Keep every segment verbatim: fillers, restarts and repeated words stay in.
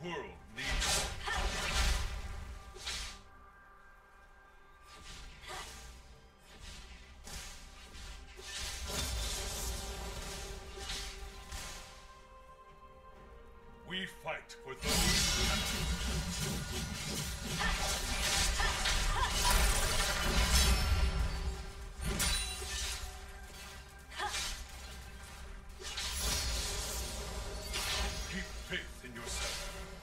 world needs. We fight for those who have keep faith in yourself.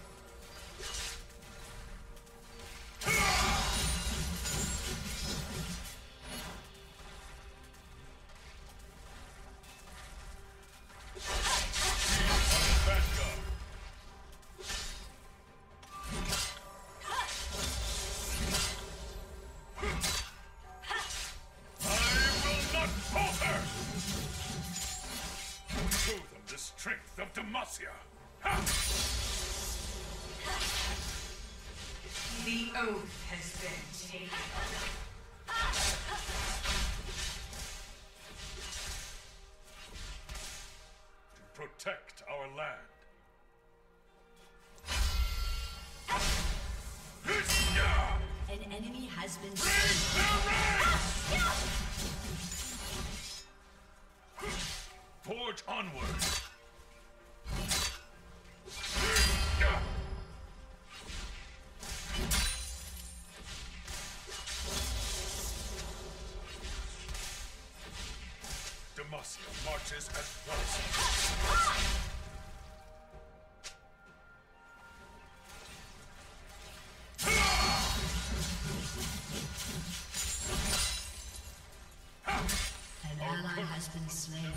Strength of Demacia! The oath has been taken. To protect our land. An enemy has been slain. Forge onward. Demacia marches at once. An ally has been slain.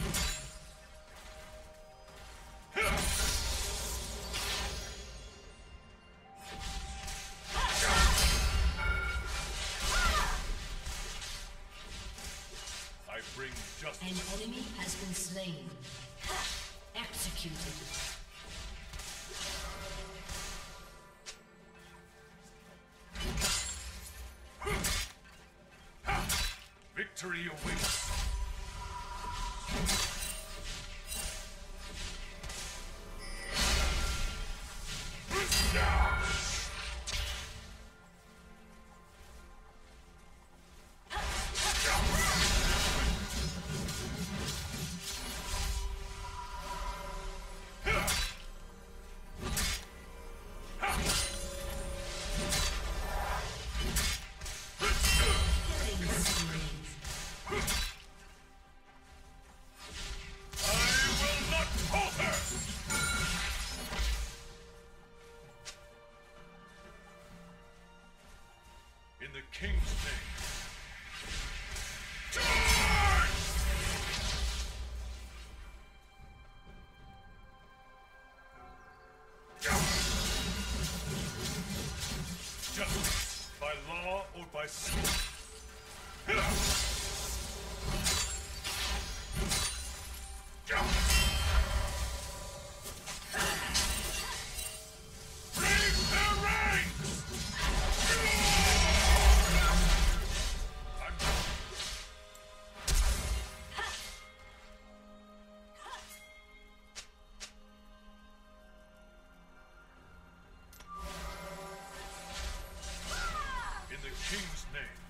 I bring justice. An enemy has been slain. Executed. Victory awaits. In the King's name. Charge! Justice, by law or by sword. In the King's name.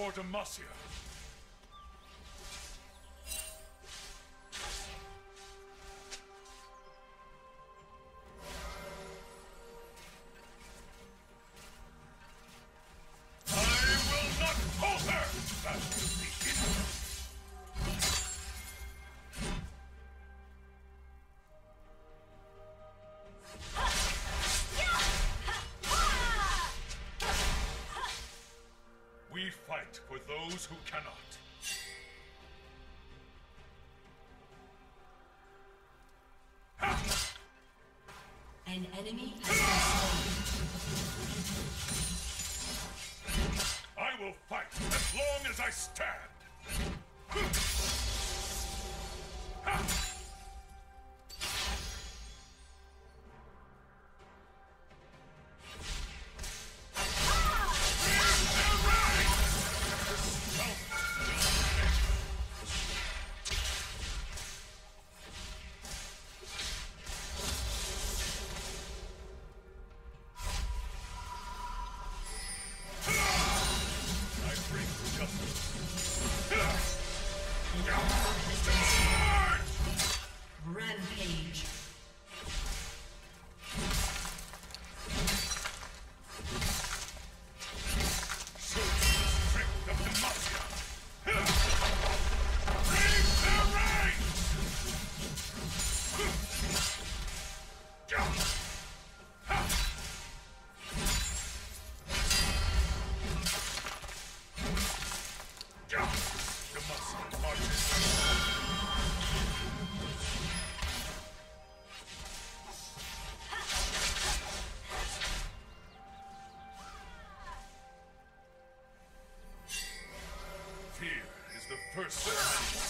for Demacia. We fight for those who cannot. An enemy has been slain. I will fight as long as I stand. Rampage. Fear is the first of many.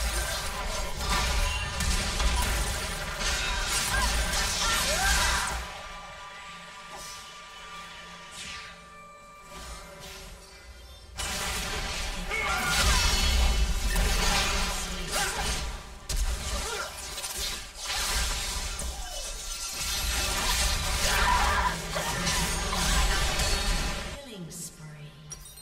Killing spree.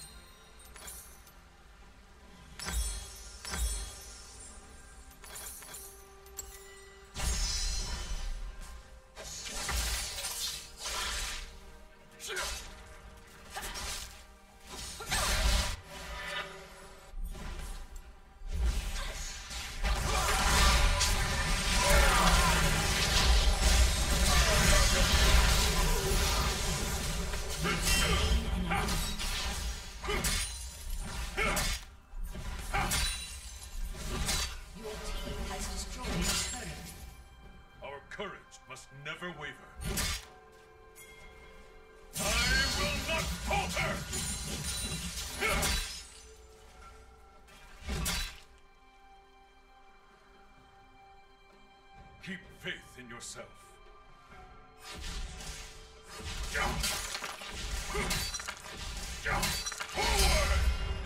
Your team has destroyed a turret. Our courage must never waver. I will not falter! Keep faith in yourself. Forward!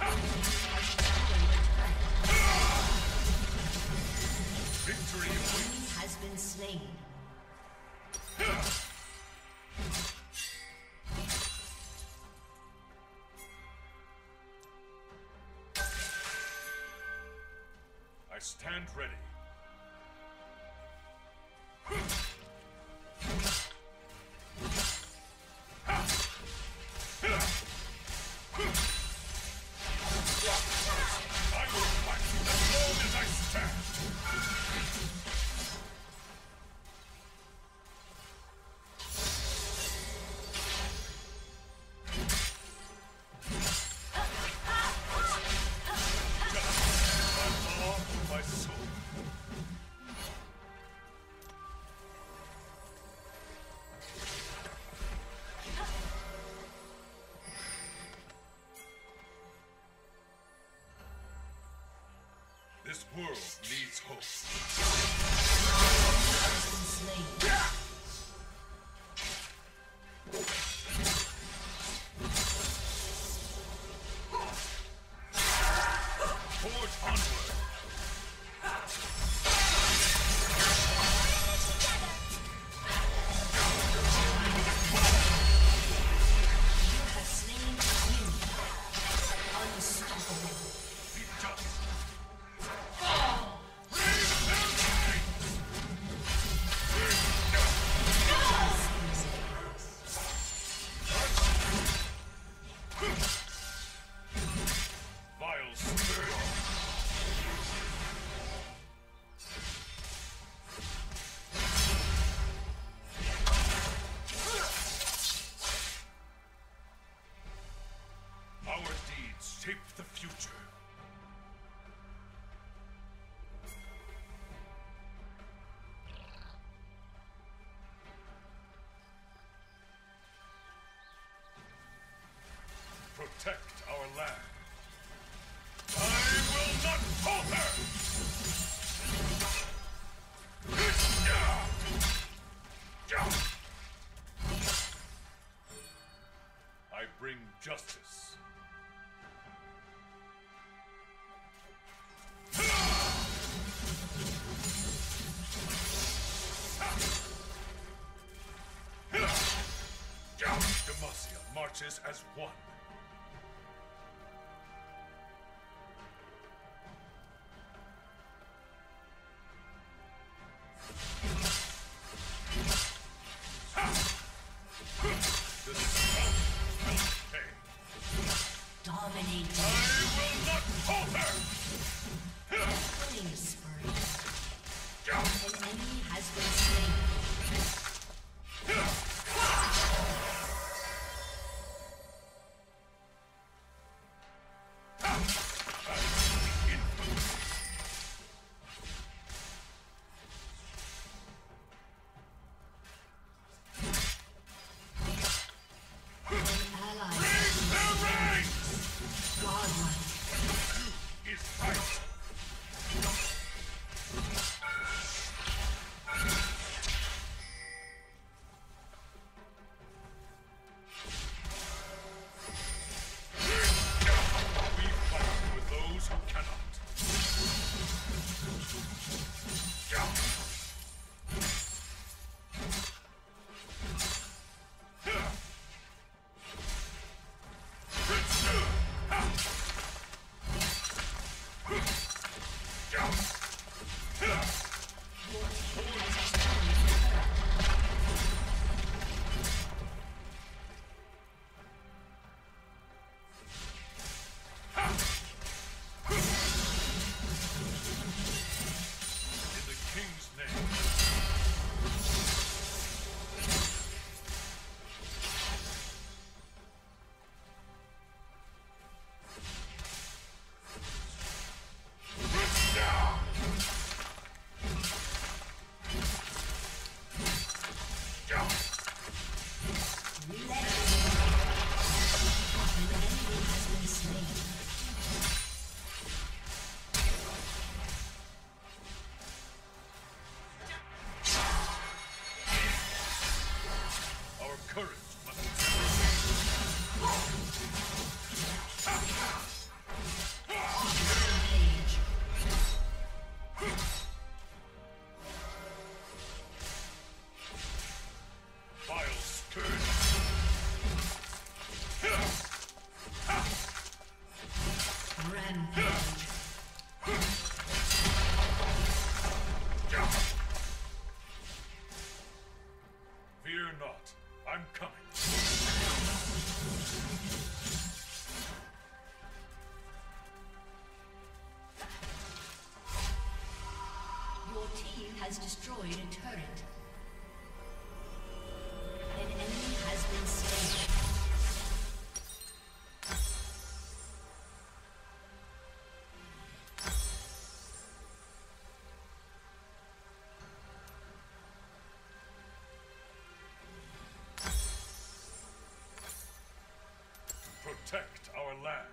Victory awaits. Enemy has been slain. I stand ready. I will fight as long as I stand. My law, my soul. This world needs hope. Has been slain. Forge onward. You have slain him. Unstoppable. marches as one. Dominating. I will not falter! Killing spree. An enemy has been slain. Has destroyed a turret. An enemy has been slain. Protect our land.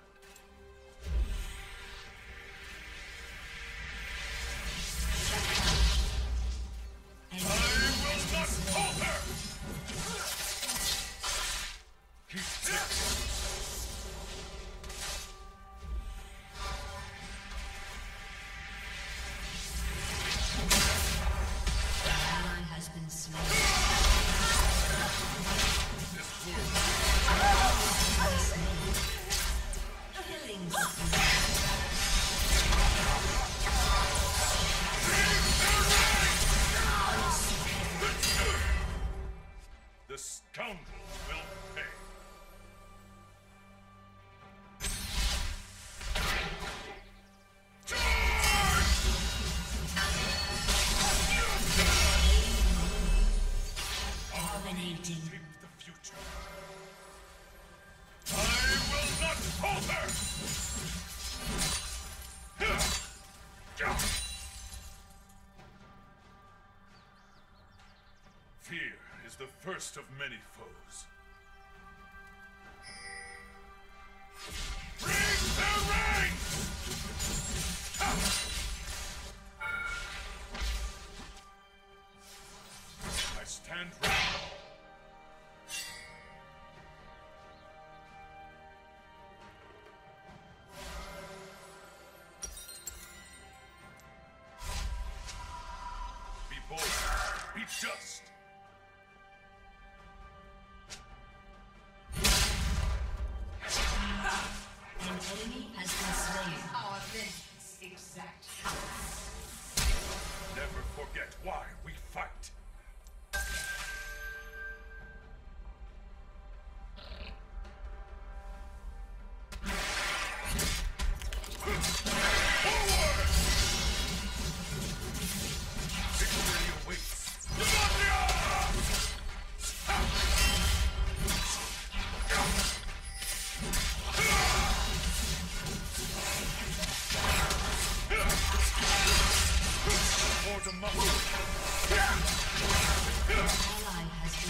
Fear is the first of many foes. Bring the rain! I stand ready. Be bold. Be just.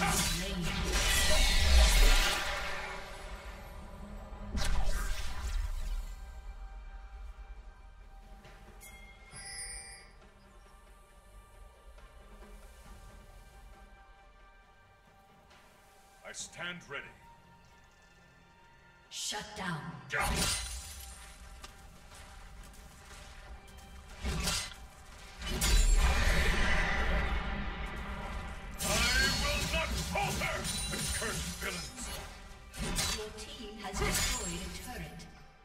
been slain. I stand ready. Shut down. Yeah. Cursed villains! Your team has destroyed a turret.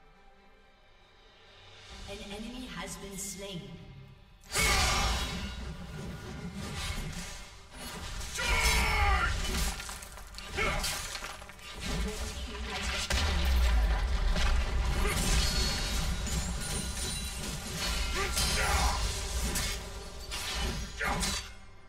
An enemy has been slain. Charge! Your team has destroyed a turret.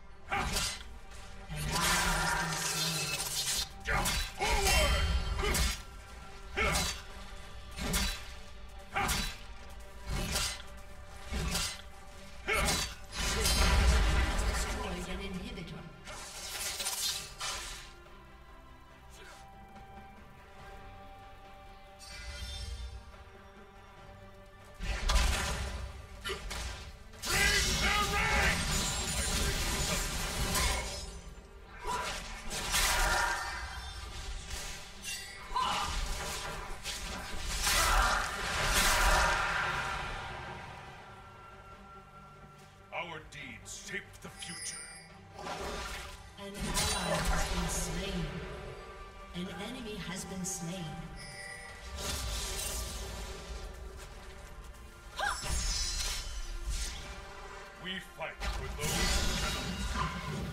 Our deeds shape the future. An ally has been slain. An enemy has been slain. We fight for those who cannot.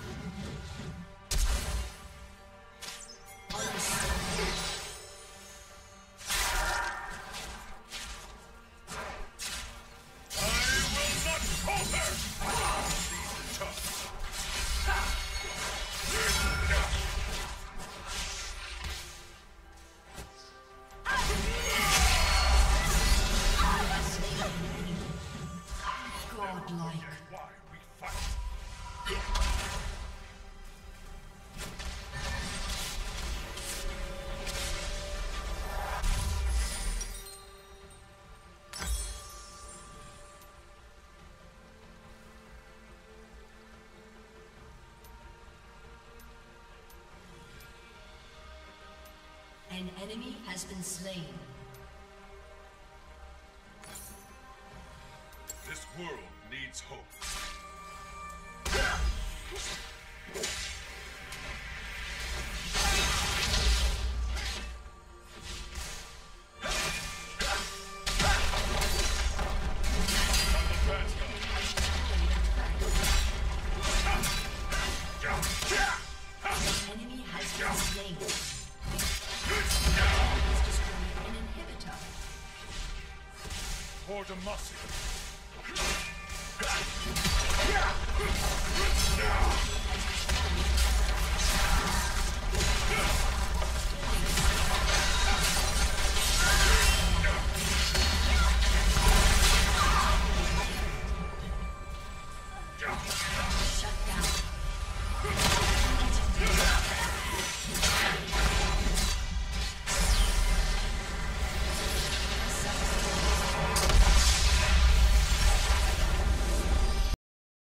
An enemy has been slain. This world needs hope. Enemy has been slain. An inhibitor. For Demacia. Shut down.